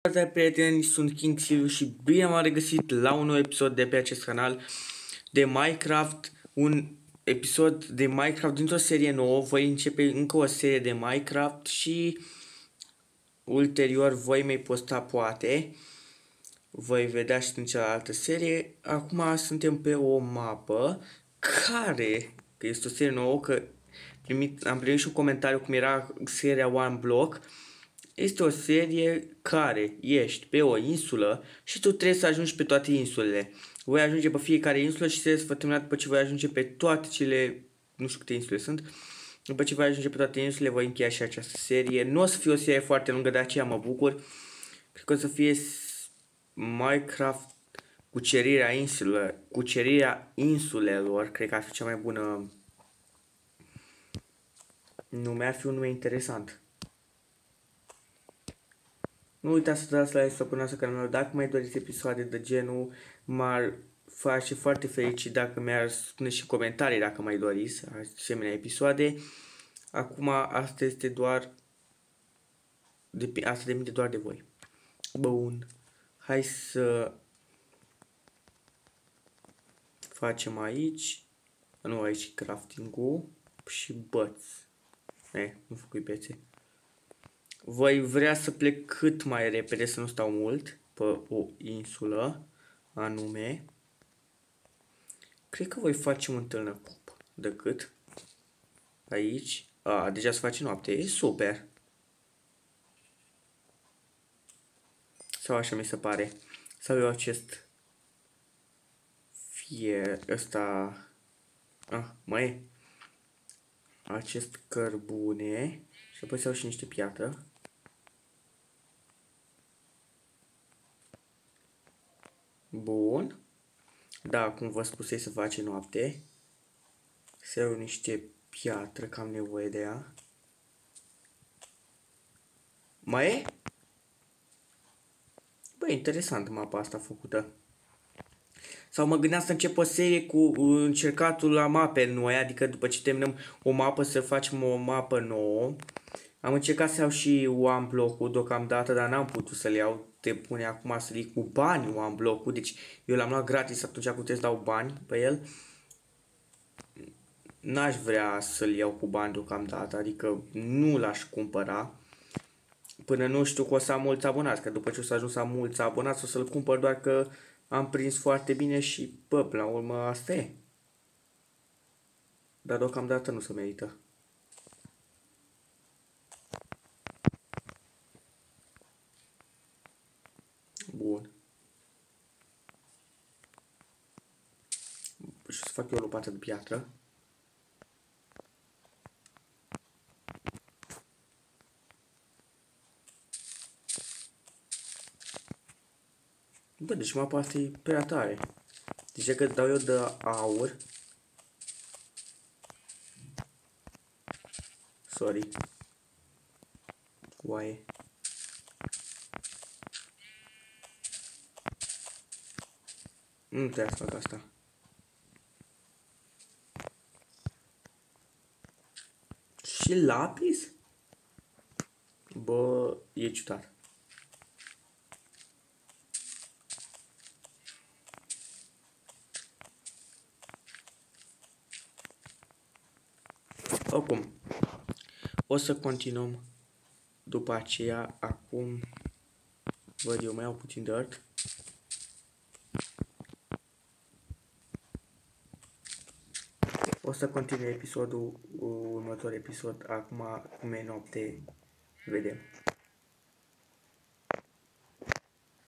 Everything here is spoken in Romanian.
Salutare prieteni, sunt King Silviu și bine m-am regăsit la un nou episod de pe acest canal de Minecraft, un episod de Minecraft dintr-o serie nouă. Voi începe încă o serie de Minecraft și ulterior voi mai posta poate. Voi vedea și în cealaltă serie. Acum suntem pe o mapă care, că este o serie nouă, că am primit și un comentariu cum era seria One Block. Este o serie care ești pe o insulă și tu trebuie să ajungi pe toate insulele. Voi ajunge pe fiecare insulă și trebuie să vă termina după ce voi ajunge pe toate cele, nu știu câte insule sunt. După ce voi ajunge pe toate insulele, voi încheia și această serie. Nu o să fie o serie foarte lungă, de aceea mă bucur. Cred că o să fie Minecraft cucerirea insulelor. Cred că ar fi cea mai bună nume, ar fi un nume interesant. Nu uitați să dați like, să abonați la canal dacă mai doriți episoade de genul. M-ar face foarte fericit dacă mi-ar spune și comentarii dacă mai doriți asemenea episoade. Acum asta este doar asta depinde doar de voi. Bun. Hai să facem aici. Nu, aici crafting-ul și băți. Nu făcui pețe. Voi vrea să plec cât mai repede, să nu stau mult pe o insulă anume. Cred că voi face un tâlnăcup decât aici. Deja se face noapte, e super. Sau așa mi se pare. Sau eu acest ăsta. Mai e. Acest cărbune. Și apoi să iau și niște piatră. Bun. Da, cum vă spusei, să face noapte. Să iau niște piatră, că am nevoie de ea. Mai e? Băi, interesant mapa asta făcută. Sau mă gândeam să încep o serie cu încercatul la mape noi, adică după ce terminăm o mapă să facem o mapă nouă. Am încercat să iau și One Block-ul deocamdată, dar n-am putut să-l iau. Te pune acum să-l iei cu bani One Block-ul, deci eu l-am luat gratis atunci când trebuie să dau bani pe el. N-aș vrea să-l iau cu bani deocamdată, adică nu l-aș cumpăra. Până nu știu că o să am mulți abonați, că după ce o să ajung să am mulți abonați o să-l cumpăr, doar că am prins foarte bine și, până la urmă, asta e. Dar deocamdată nu se merită. Bun. Și să fac eu o lopată de piatră. Bă, deci mapa asta e prea tare. Deci că dau eu de aur. Sorry. Oaie. Nu trebuie să fac asta. Și lapis? Bă, e ciudat. Oricum, o să continuăm după aceea. Acum văd eu mai iau puțin dirt. O să continui următorul episod acum cum e noapte. Vedem.